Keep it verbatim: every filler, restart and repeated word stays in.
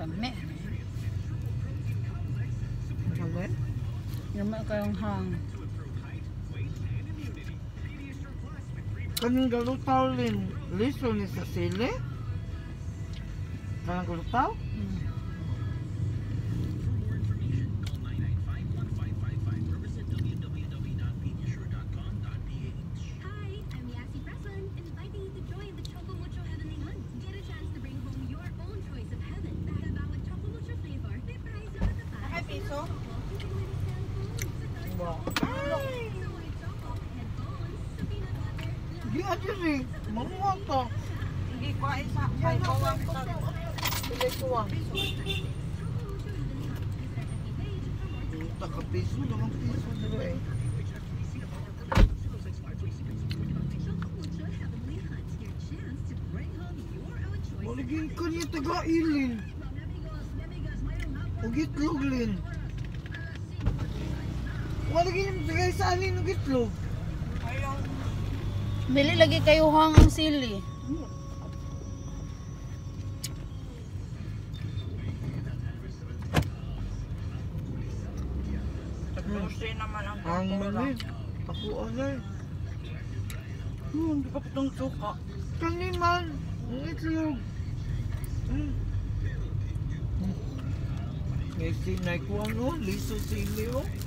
Kami. Kami? Gamay kayong hang. Kaning galutaw lin, liso ni sa sili? Kanang galutaw? Hmm. Di aja sih, mamuha to. Hindi ko ay sa kay bawang sa Pilay tuwang. Taka piso, naman piso dito eh. Maligin ka niya taga-ilin. Ugitlog lin. Maligin yung taga-isalin ugitlog. ayaw. Dili lagi kayo hang ang sili. Tapusin naman ang Ang pagkura. mali. Ako alay. Hmm, hindi pa itong suka. Kaniman. Ang itlog. Hmm. Ngay sinay ko ano, liso sili oh.